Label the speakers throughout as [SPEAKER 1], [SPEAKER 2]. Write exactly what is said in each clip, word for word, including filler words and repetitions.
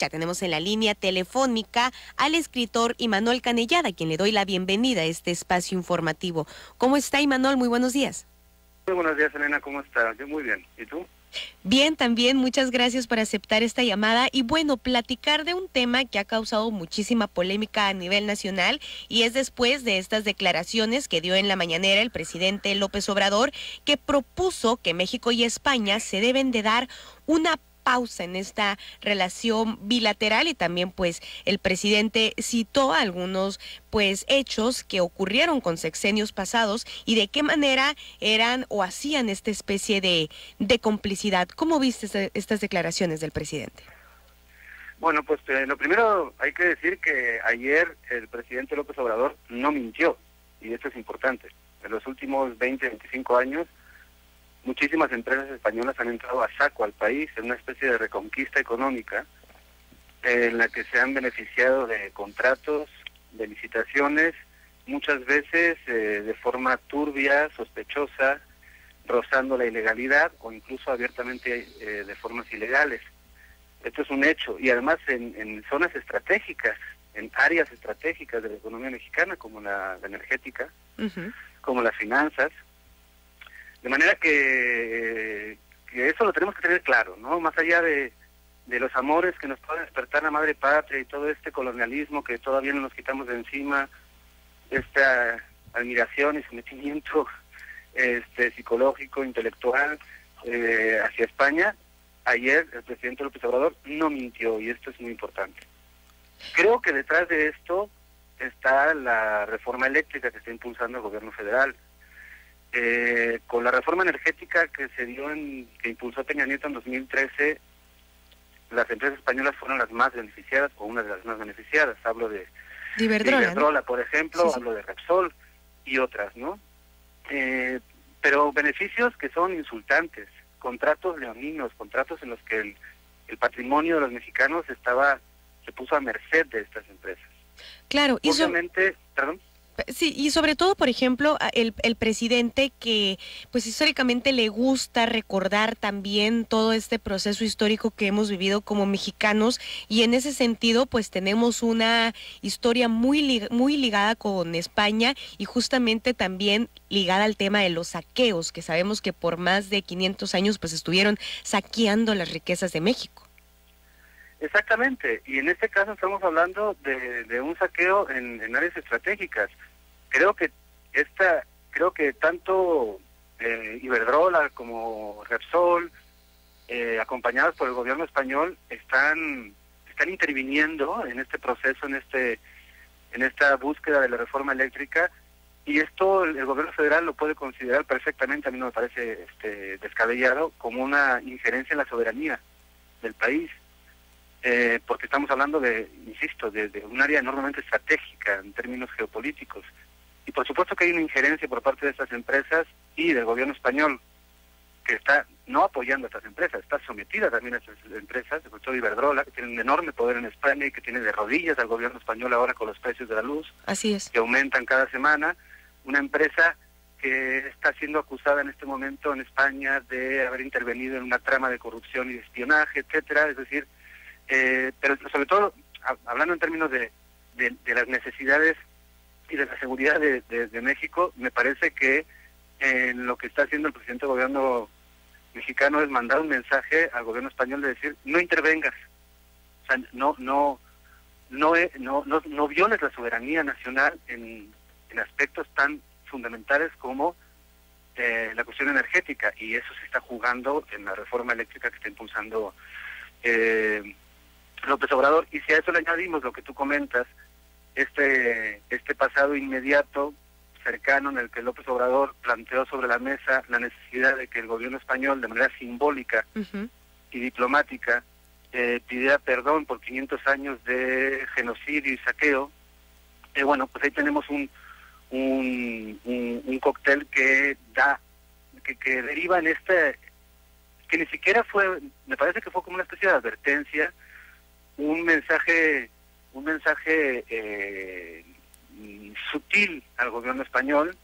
[SPEAKER 1] Ya tenemos en la línea telefónica al escritor Imanol Canellada, a quien le doy la bienvenida a este espacio informativo. ¿Cómo está, Imanol? Muy buenos días.
[SPEAKER 2] Muy buenos días, Elena, ¿cómo estás? Yo muy bien. ¿Y tú?
[SPEAKER 1] Bien, también muchas gracias por aceptar esta llamada y bueno, platicar de un tema que ha causado muchísima polémica a nivel nacional y es después de estas declaraciones que dio en la mañanera el presidente López Obrador, que propuso que México y España se deben de dar una pausa en esta relación bilateral y también pues el presidente citó algunos pues hechos que ocurrieron con sexenios pasados y de qué manera eran o hacían esta especie de, de complicidad. ¿Cómo viste esta, estas declaraciones del presidente?
[SPEAKER 2] Bueno, pues eh, lo primero hay que decir que ayer el presidente López Obrador no mintió, y esto es importante. En los últimos veinte, veinticinco años, muchísimas empresas españolas han entrado a saco al país en una especie de reconquista económica eh, en la que se han beneficiado de contratos, de licitaciones, muchas veces eh, de forma turbia, sospechosa, rozando la ilegalidad o incluso abiertamente eh, de formas ilegales. Esto es un hecho, y además en, en zonas estratégicas, en áreas estratégicas de la economía mexicana, como la, la energética, uh-huh. como las finanzas. De manera que, que eso lo tenemos que tener claro, ¿no? Más allá de, de los amores que nos puede despertar la madre patria y todo este colonialismo que todavía no nos quitamos de encima, esta admiración y sometimiento este, psicológico, intelectual eh, hacia España, ayer el presidente López Obrador no mintió, y esto es muy importante. Creo que detrás de esto está la reforma eléctrica que está impulsando el gobierno federal. Eh, con la reforma energética que se dio en, que impulsó Peña Nieto en dos mil trece, las empresas españolas fueron las más beneficiadas, o una de las más beneficiadas. Hablo de,
[SPEAKER 1] de Iberdrola,
[SPEAKER 2] de Iberdrola,
[SPEAKER 1] ¿no?
[SPEAKER 2] por ejemplo, sí, sí. Hablo de Repsol y otras, ¿no? Eh, pero beneficios que son insultantes, contratos leoninos, contratos en los que el, el patrimonio de los mexicanos estaba, se puso a merced de estas empresas.
[SPEAKER 1] Claro,
[SPEAKER 2] y obviamente, so... perdón.
[SPEAKER 1] Sí, y sobre todo, por ejemplo, el, el presidente que pues históricamente le gusta recordar también todo este proceso histórico que hemos vivido como mexicanos, y en ese sentido pues tenemos una historia muy, lig muy ligada con España y justamente también ligada al tema de los saqueos, que sabemos que por más de quinientos años pues estuvieron saqueando las riquezas de México.
[SPEAKER 2] Exactamente, y en este caso estamos hablando de, de un saqueo en, en áreas estratégicas. Creo que esta, creo que tanto eh, Iberdrola como Repsol, eh, acompañados por el gobierno español, están están interviniendo en este proceso, en este en esta búsqueda de la reforma eléctrica, y esto el, el gobierno federal lo puede considerar perfectamente, a mí no me parece este, descabellado, como una injerencia en la soberanía del país. Eh, porque estamos hablando de, insisto, de, de un área enormemente estratégica en términos geopolíticos. Y por supuesto que hay una injerencia por parte de estas empresas y del gobierno español, que está no apoyando a estas empresas, está sometida también a estas empresas, sobre todo Iberdrola, que tiene un enorme poder en España y que tiene de rodillas al gobierno español ahora con los precios de la luz.
[SPEAKER 1] Así es.
[SPEAKER 2] Que aumentan cada semana. Una empresa que está siendo acusada en este momento en España de haber intervenido en una trama de corrupción y de espionaje, etcétera. Es decir, Eh, pero sobre todo, a, hablando en términos de, de, de las necesidades y de la seguridad de, de, de México, me parece que eh, lo que está haciendo el presidente del gobierno mexicano es mandar un mensaje al gobierno español de decir, no intervengas, o sea, no no no no no, no violes la soberanía nacional en, en aspectos tan fundamentales como eh, la cuestión energética, y eso se está jugando en la reforma eléctrica que está impulsando eh, López Obrador. Y si a eso le añadimos lo que tú comentas, este este pasado inmediato, cercano, en el que López Obrador planteó sobre la mesa la necesidad de que el gobierno español, de manera simbólica uh-huh. y diplomática, eh, pidiera perdón por quinientos años de genocidio y saqueo, eh, bueno, pues ahí tenemos un un, un, un cóctel que da, que, que deriva en este, que ni siquiera fue, me parece que fue como una especie de advertencia, un mensaje un mensaje eh, sutil al gobierno español,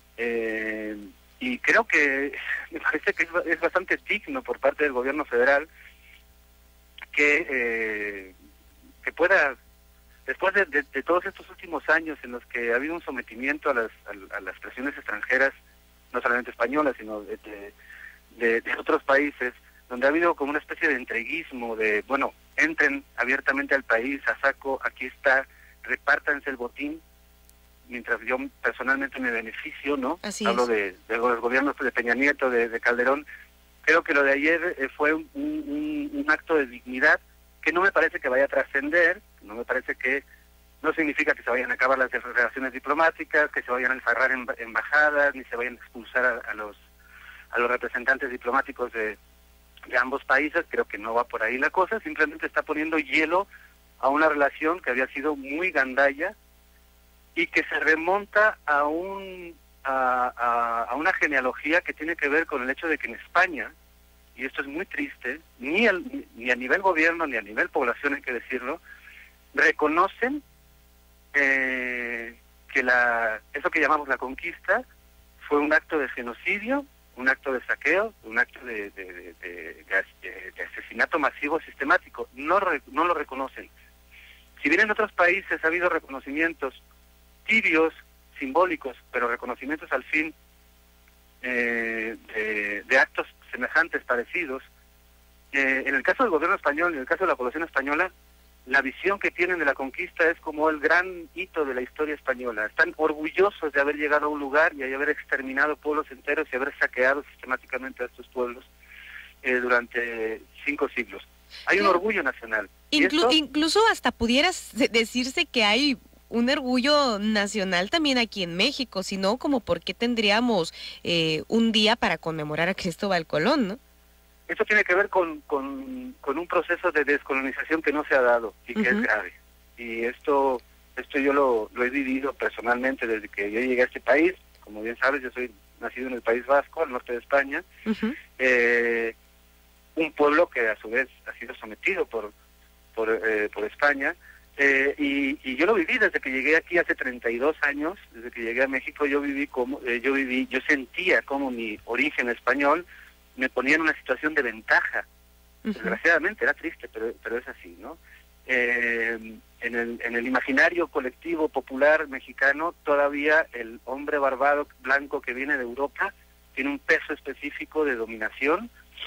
[SPEAKER 2] eh, y creo que me parece que es, es bastante digno por parte del gobierno federal que eh, que pueda, después de, de, de todos estos últimos años en los que ha habido un sometimiento a las, a, a las presiones extranjeras, no solamente españolas, sino de, de, de, de otros países, donde ha habido como una especie de entreguismo, de, bueno, entren abiertamente al país, a saco, aquí está, repártanse el botín, mientras yo personalmente me beneficio, ¿no?
[SPEAKER 1] Así
[SPEAKER 2] Hablo
[SPEAKER 1] es.
[SPEAKER 2] de, de los gobiernos de Peña Nieto, de, de Calderón. Creo que lo de ayer eh, fue un, un, un acto de dignidad que no me parece que vaya a trascender, no me parece que, no significa que se vayan a acabar las relaciones diplomáticas, que se vayan a encerrar en embajadas, ni se vayan a expulsar a, a los a los representantes diplomáticos de, de ambos países. Creo que no va por ahí la cosa, simplemente está poniendo hielo a una relación que había sido muy gandalla y que se remonta a un a, a, a una genealogía que tiene que ver con el hecho de que en España, y esto es muy triste, ni, al, ni a nivel gobierno ni a nivel población, hay que decirlo, reconocen eh, que la eso que llamamos la conquista fue un acto de genocidio, un acto de saqueo, un acto de, de, de, de, de, de asesinato masivo sistemático. No, no lo reconocen. Si bien en otros países ha habido reconocimientos tibios, simbólicos, pero reconocimientos al fin eh, de, de actos semejantes, parecidos, eh, en el caso del gobierno español, en el caso de la población española, la visión que tienen de la conquista es como el gran hito de la historia española. Están orgullosos de haber llegado a un lugar y de haber exterminado pueblos enteros y haber saqueado sistemáticamente a estos pueblos eh, durante cinco siglos. Hay un orgullo nacional.
[SPEAKER 1] Inclu
[SPEAKER 2] esto,
[SPEAKER 1] incluso hasta pudieras decirse que hay un orgullo nacional también aquí en México, si no, como por qué tendríamos eh, un día para conmemorar a Cristóbal Colón, ¿no?
[SPEAKER 2] Esto tiene que ver con, con, con un proceso de descolonización que no se ha dado y que uh-huh. es grave. Y esto esto yo lo, lo he vivido personalmente desde que yo llegué a este país. Como bien sabes, yo soy nacido en el País Vasco, al norte de España. Uh-huh. eh, un pueblo que a su vez ha sido sometido por, por, eh, por España. Eh, y, y yo lo viví desde que llegué aquí hace treinta y dos años, desde que llegué a México. Yo viví como eh, yo viví, yo sentía como mi origen español me ponía en una situación de ventaja. Uh-huh. Desgraciadamente, era triste, pero pero es así, ¿no? Eh, en el en el imaginario colectivo popular mexicano, todavía el hombre barbado blanco que viene de Europa tiene un peso específico de dominación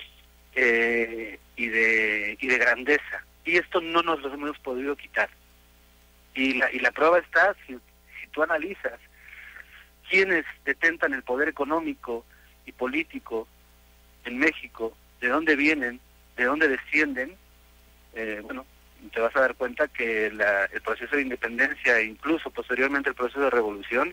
[SPEAKER 2] eh, y de y de grandeza. Y esto no nos lo hemos podido quitar. Y la y la prueba está, si, si tú analizas quiénes detentan el poder económico y político en México, de dónde vienen, de dónde descienden, eh, bueno, te vas a dar cuenta que la, el proceso de independencia e incluso posteriormente el proceso de revolución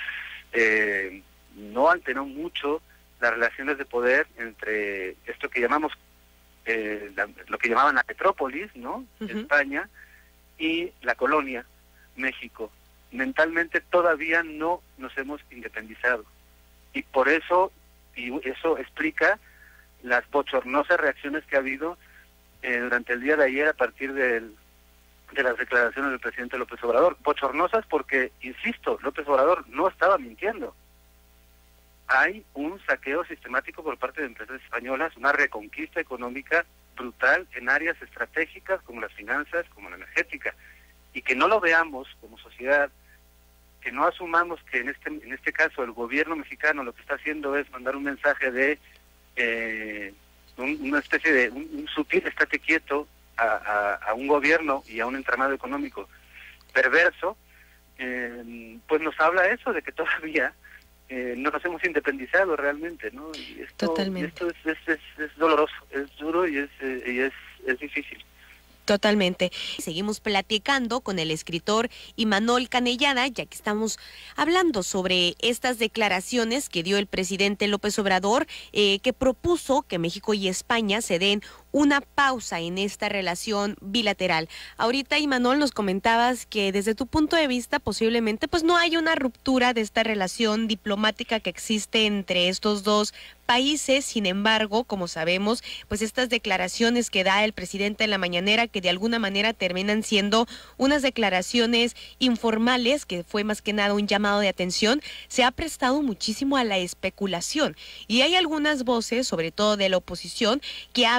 [SPEAKER 2] eh, no alteró mucho las relaciones de poder entre esto que llamamos eh, la, lo que llamaban la metrópolis, ¿no? Uh-huh. España, y la colonia, México. Mentalmente todavía no nos hemos independizado. Y por eso, y eso explica las bochornosas reacciones que ha habido eh, durante el día de ayer a partir del, de las declaraciones del presidente López Obrador. Bochornosas porque, insisto, López Obrador no estaba mintiendo. Hay un saqueo sistemático por parte de empresas españolas, una reconquista económica brutal en áreas estratégicas como las finanzas, como la energética, y que no lo veamos como sociedad, que no asumamos que en este en este caso el gobierno mexicano lo que está haciendo es mandar un mensaje de eh, un, una especie de un, un sutil estate quieto a, a, a un gobierno y a un entramado económico perverso, eh, pues nos habla eso de que todavía eh, no nos hemos independizado realmente, ¿no? Y esto,
[SPEAKER 1] Totalmente.
[SPEAKER 2] Esto es, es, es, es doloroso, es duro y es eh, y es, es difícil.
[SPEAKER 1] Totalmente. Seguimos platicando con el escritor Imanol Canellada, ya que estamos hablando sobre estas declaraciones que dio el presidente López Obrador, eh, que propuso que México y España se den una pausa en esta relación bilateral. Ahorita, Imanol, nos comentabas que desde tu punto de vista posiblemente pues no hay una ruptura de esta relación diplomática que existe entre estos dos países. Sin embargo, como sabemos, pues estas declaraciones que da el presidente en la mañanera, que de alguna manera terminan siendo unas declaraciones informales, que fue más que nada un llamado de atención, se ha prestado muchísimo a la especulación. Y hay algunas voces, sobre todo de la oposición, que hablan de que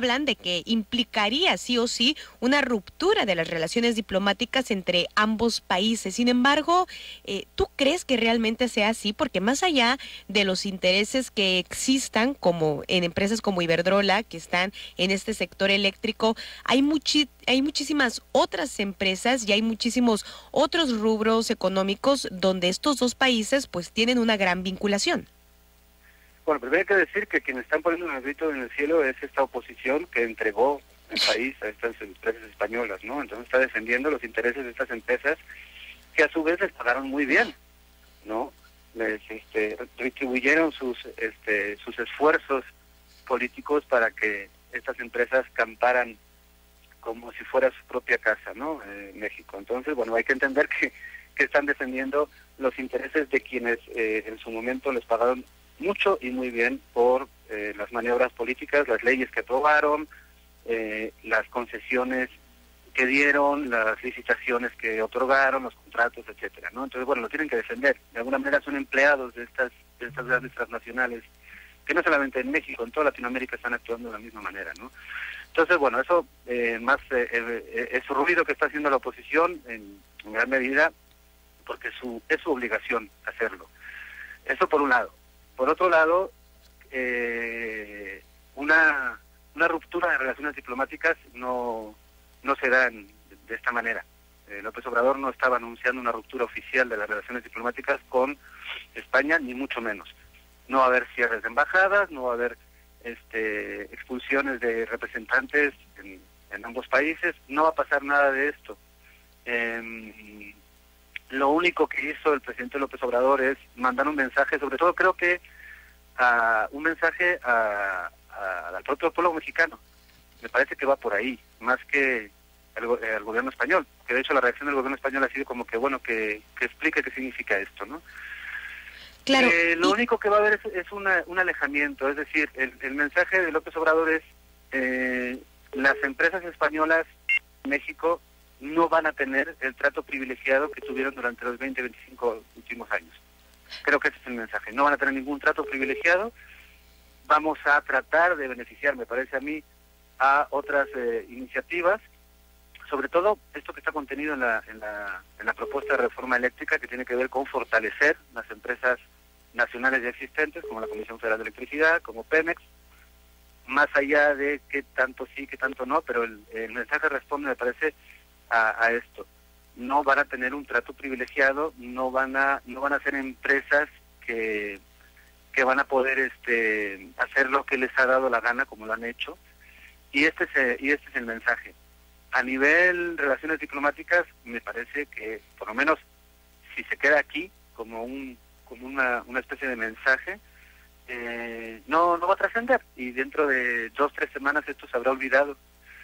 [SPEAKER 1] que implicaría sí o sí una ruptura de las relaciones diplomáticas entre ambos países. Sin embargo, eh, ¿tú crees que realmente sea así? Porque más allá de los intereses que existan, como en empresas como Iberdrola, que están en este sector eléctrico, hay muchi hay muchísimas otras empresas y hay muchísimos otros rubros económicos donde estos dos países pues tienen una gran vinculación.
[SPEAKER 2] Bueno, primero hay que decir que quienes están poniendo un grito en el cielo es esta oposición que entregó el país a estas empresas españolas, ¿no? Entonces está defendiendo los intereses de estas empresas que a su vez les pagaron muy bien, ¿no? Les este, retribuyeron sus este, sus esfuerzos políticos para que estas empresas camparan como si fuera su propia casa, ¿no? Eh, en México. Entonces, bueno, hay que entender que, que están defendiendo los intereses de quienes eh, en su momento les pagaron mucho y muy bien por eh, las maniobras políticas, las leyes que aprobaron, eh, las concesiones que dieron, las licitaciones que otorgaron, los contratos, etcétera, ¿no? Entonces, bueno, lo tienen que defender. De alguna manera son empleados de estas de estas grandes transnacionales que no solamente en México, en toda Latinoamérica están actuando de la misma manera, ¿no? Entonces, bueno, eso eh, más eh, eh, es ruido que está haciendo la oposición en, en gran medida porque su es su obligación hacerlo. Eso por un lado. Por otro lado, eh, una una ruptura de relaciones diplomáticas no no se da en, de esta manera. Eh, López Obrador no estaba anunciando una ruptura oficial de las relaciones diplomáticas con España, ni mucho menos. No va a haber cierres de embajadas, no va a haber este, expulsiones de representantes en, en ambos países, no va a pasar nada de esto. Eh, lo único que hizo el presidente López Obrador es mandar un mensaje, sobre todo creo que a, un mensaje a, a, al propio pueblo mexicano. Me parece que va por ahí, más que el, el gobierno español, que de hecho la reacción del gobierno español ha sido como que, bueno, que, que explique qué significa esto, ¿no?
[SPEAKER 1] Claro.
[SPEAKER 2] Eh, lo
[SPEAKER 1] y...
[SPEAKER 2] único que va a haber es, es una, un alejamiento, es decir, el, el mensaje de López Obrador es eh, las empresas españolas en México no van a tener el trato privilegiado que tuvieron durante los veinte, veinticinco últimos años. Creo que ese es el mensaje, no van a tener ningún trato privilegiado, vamos a tratar de beneficiar, me parece a mí, a otras eh, iniciativas, sobre todo esto que está contenido en la, en, la, en la propuesta de reforma eléctrica que tiene que ver con fortalecer las empresas nacionales ya existentes, como la Comisión Federal de Electricidad, como Pemex, más allá de qué tanto sí, qué tanto no, pero el, el mensaje responde, me parece, a, a esto. No van a tener un trato privilegiado, no van a no van a ser empresas que, que van a poder este hacer lo que les ha dado la gana, como lo han hecho, y este es, y este es el mensaje. A nivel relaciones diplomáticas, me parece que, por lo menos, si se queda aquí como un como una, una especie de mensaje, eh, no no va a trascender, y dentro de dos, tres semanas esto se habrá olvidado,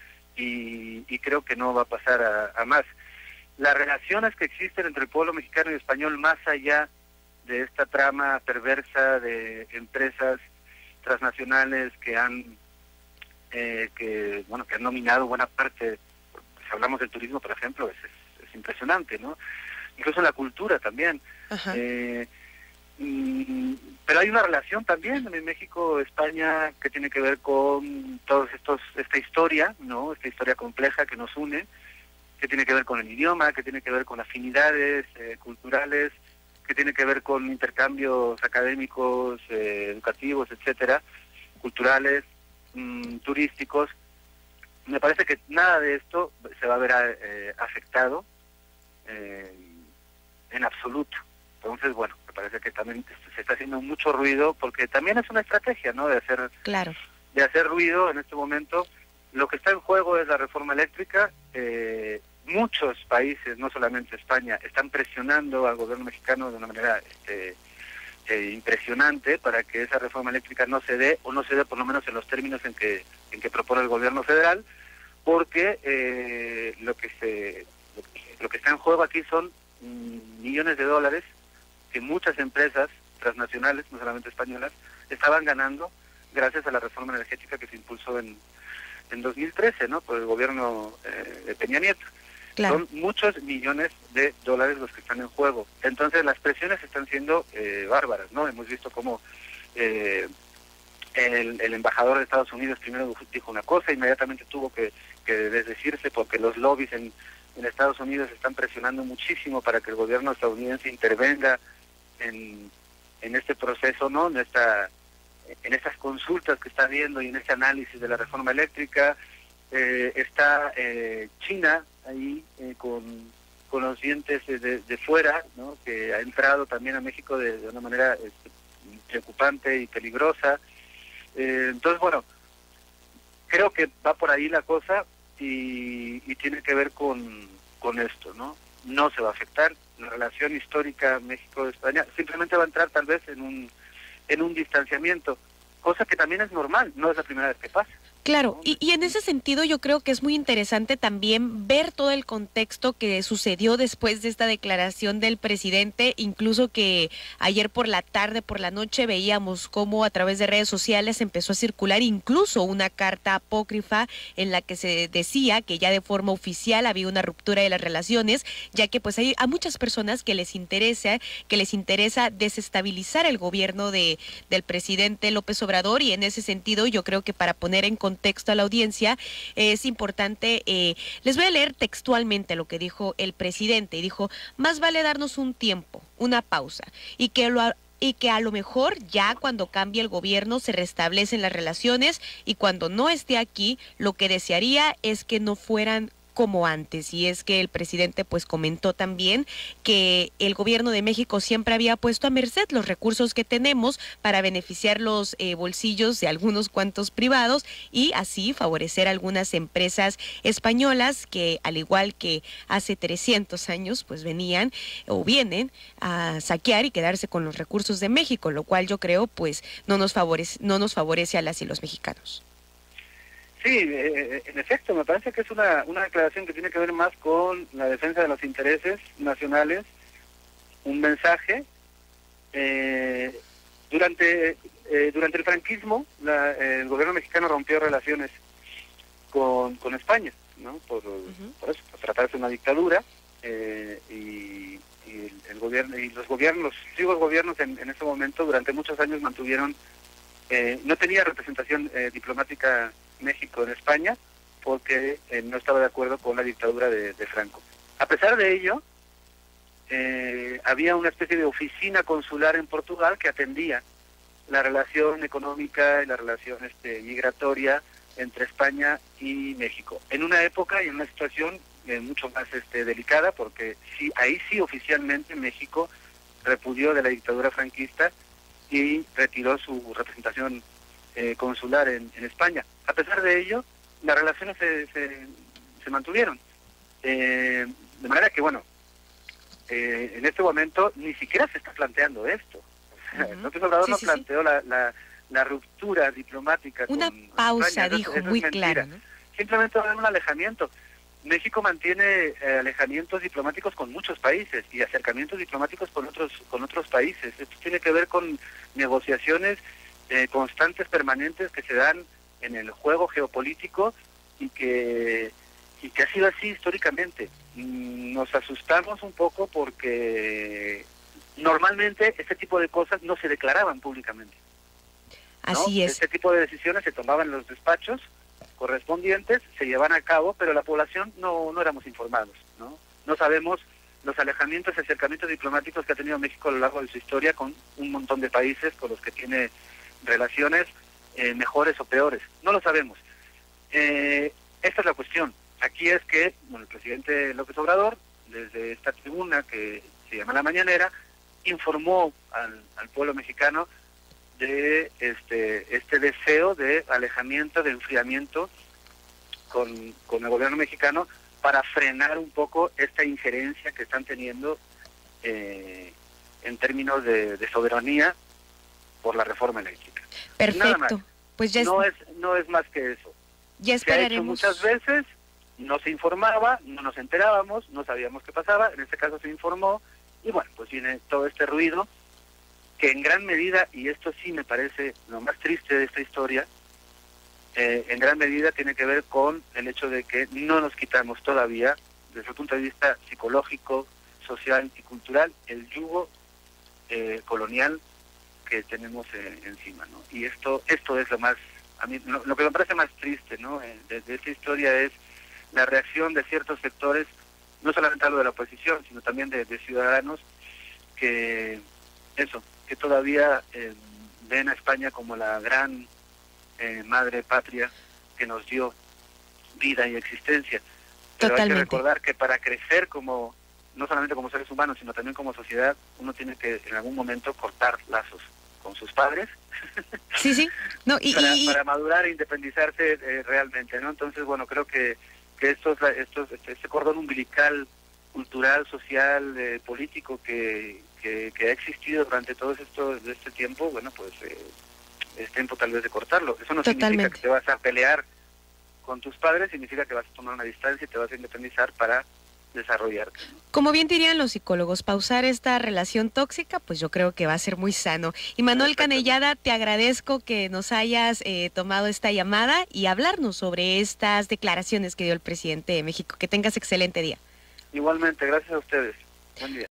[SPEAKER 2] y, y creo que no va a pasar a, a más. Las relaciones que existen entre el pueblo mexicano y español, más allá de esta trama perversa de empresas transnacionales que han eh, que bueno que han dominado buena parte, si hablamos del turismo, por ejemplo, es, es, es impresionante, ¿no? Incluso la cultura también. Eh, mm, pero hay una relación también en México, España, que tiene que ver con todos estos, esta historia, ¿no? Esta historia compleja que nos une, que tiene que ver con el idioma, que tiene que ver con afinidades eh, culturales, que tiene que ver con intercambios académicos, eh, educativos, etcétera, culturales, mmm, turísticos. Me parece que nada de esto se va a ver eh, afectado eh, en absoluto. Entonces, bueno, me parece que también se está haciendo mucho ruido, porque también es una estrategia, ¿no?, de hacer,
[SPEAKER 1] claro.
[SPEAKER 2] de hacer ruido en este momento. Lo que está en juego es la reforma eléctrica. Eh, muchos países, no solamente España, están presionando al gobierno mexicano de una manera este, eh, impresionante para que esa reforma eléctrica no se dé, o no se dé por lo menos en los términos en que en que propone el gobierno federal, porque eh, lo que se lo que, lo que está en juego aquí son mmm, millones de dólares que muchas empresas transnacionales, no solamente españolas, estaban ganando gracias a la reforma energética que se impulsó en en dos mil trece, ¿no?, por el gobierno eh, de Peña Nieto. Claro. Son muchos millones de dólares los que están en juego. Entonces las presiones están siendo eh, bárbaras, ¿no? Hemos visto cómo eh, el, el embajador de Estados Unidos primero dijo una cosa, inmediatamente tuvo que, que desdecirse porque los lobbies en, en Estados Unidos están presionando muchísimo para que el gobierno estadounidense intervenga en, en este proceso, ¿no? En esta, en estas consultas que está habiendo y en este análisis de la reforma eléctrica. Eh, está eh, China ahí eh, con, con los dientes de, de fuera, ¿no? Que ha entrado también a México de, de una manera este, preocupante y peligrosa. Eh, entonces, bueno, creo que va por ahí la cosa y, y tiene que ver con, con esto, ¿no? No se va a afectar la relación histórica México-España, simplemente va a entrar tal vez en un, en un distanciamiento, cosa que también es normal, no es la primera vez que pasa.
[SPEAKER 1] Claro, y, y en ese sentido yo creo que es muy interesante también ver todo el contexto que sucedió después de esta declaración del presidente, incluso que ayer por la tarde, por la noche, veíamos cómo a través de redes sociales empezó a circular incluso una carta apócrifa en la que se decía que ya de forma oficial había una ruptura de las relaciones, ya que pues hay a muchas personas que les interesa, que les interesa desestabilizar el gobierno de, del presidente López Obrador, y en ese sentido yo creo que para poner en contexto a la audiencia, eh, es importante, eh, les voy a leer textualmente lo que dijo el presidente, y dijo: más vale darnos un tiempo, una pausa, y que lo y que a lo mejor ya cuando cambie el gobierno se restablecen las relaciones, y cuando no esté aquí, lo que desearía es que no fueran como antes. Y es que el presidente pues comentó también que el gobierno de México siempre había puesto a merced los recursos que tenemos para beneficiar los eh, bolsillos de algunos cuantos privados y así favorecer a algunas empresas españolas que, al igual que hace trescientos años, pues venían o vienen a saquear y quedarse con los recursos de México, lo cual yo creo pues no nos favorece, no nos favorece a las y los mexicanos.
[SPEAKER 2] Sí, eh, en efecto, me parece que es una, una declaración que tiene que ver más con la defensa de los intereses nacionales, un mensaje. Eh, durante eh, durante el franquismo, la, el gobierno mexicano rompió relaciones con, con España, ¿no? Por, uh-huh. por eso, por tratarse de una dictadura, eh, y, y el, el gobierno y los gobiernos, los sucesivos gobiernos en, en ese momento durante muchos años mantuvieron, eh, no tenía representación eh, diplomática México en España porque eh, no estaba de acuerdo con la dictadura de, de Franco. A pesar de ello, eh, había una especie de oficina consular en Portugal que atendía la relación económica y la relación este, migratoria entre España y México. En una época y en una situación eh, mucho más este, delicada, porque sí, ahí sí oficialmente México repudió de la dictadura franquista y retiró su representación eh, consular en, en España. A pesar de ello, las relaciones se, se, se mantuvieron. Eh, de manera que, bueno, eh, en este momento ni siquiera se está planteando esto. Uh-huh. López Obrador sí, no sí, planteó sí. La, la, la ruptura diplomática.
[SPEAKER 1] Una
[SPEAKER 2] con
[SPEAKER 1] pausa,
[SPEAKER 2] España.
[SPEAKER 1] dijo,
[SPEAKER 2] eso, eso
[SPEAKER 1] muy
[SPEAKER 2] es
[SPEAKER 1] claro, ¿no?
[SPEAKER 2] Simplemente va a haber un alejamiento. México mantiene eh, alejamientos diplomáticos con muchos países y acercamientos diplomáticos con otros con otros países. Esto tiene que ver con negociaciones eh, constantes, permanentes, que se dan en el juego geopolítico y que y que ha sido así históricamente. Nos asustamos un poco porque normalmente este tipo de cosas no se declaraban públicamente, ¿no?
[SPEAKER 1] Así es.
[SPEAKER 2] Este tipo de decisiones se tomaban en los despachos correspondientes, se llevan a cabo, pero la población no, no éramos informados, ¿no? No sabemos los alejamientos y acercamientos diplomáticos que ha tenido México a lo largo de su historia con un montón de países con los que tiene relaciones eh, mejores o peores. No lo sabemos. Eh, esta es la cuestión. Aquí es que, bueno, el presidente López Obrador, desde esta tribuna que se llama La Mañanera, informó al, al pueblo mexicano de este este deseo de alejamiento, de enfriamiento con, con el gobierno mexicano para frenar un poco esta injerencia que están teniendo eh, en términos de, de soberanía por la reforma eléctrica.
[SPEAKER 1] Perfecto.
[SPEAKER 2] Nada más.
[SPEAKER 1] Pues ya es...
[SPEAKER 2] No es, no es más que eso.
[SPEAKER 1] Ya esperaremos.
[SPEAKER 2] Se ha hecho muchas veces, no se informaba, no nos enterábamos, no sabíamos qué pasaba, en este caso se informó, y bueno, pues viene todo este ruido que en gran medida, y esto sí me parece lo más triste de esta historia, eh, en gran medida tiene que ver con el hecho de que no nos quitamos todavía, desde el punto de vista psicológico, social y cultural, el yugo eh, colonial que tenemos eh, encima, ¿no? Y esto esto es lo más, a mí lo, lo que me parece más triste, ¿no? Eh, de, de esta historia es la reacción de ciertos sectores, no solamente a lo de la oposición, sino también de, de ciudadanos que, eso, que todavía eh, ven a España como la gran eh, madre patria que nos dio vida y existencia. Pero
[SPEAKER 1] Totalmente.
[SPEAKER 2] Hay que recordar que para crecer como, no solamente como seres humanos, sino también como sociedad, uno tiene que en algún momento cortar lazos con sus padres.
[SPEAKER 1] Sí, sí. No, y,
[SPEAKER 2] para,
[SPEAKER 1] y...
[SPEAKER 2] para madurar e independizarse eh, realmente, ¿no? Entonces, bueno, creo que, que estos, estos, este, este cordón umbilical cultural, social, eh, político que, que, que ha existido durante todo esto, de este tiempo, bueno, pues eh, es tiempo tal vez de cortarlo. Eso no
[SPEAKER 1] Totalmente.
[SPEAKER 2] significa que te vas a pelear con tus padres, significa que vas a tomar una distancia y te vas a independizar para desarrollarte, ¿no?
[SPEAKER 1] Como bien dirían los psicólogos, pausar esta relación tóxica, pues yo creo que va a ser muy sano. Y Manuel Canellada, te agradezco que nos hayas eh, tomado esta llamada y hablarnos sobre estas declaraciones que dio el presidente de México. Que tengas excelente día.
[SPEAKER 2] Igualmente, gracias a ustedes. Buen día.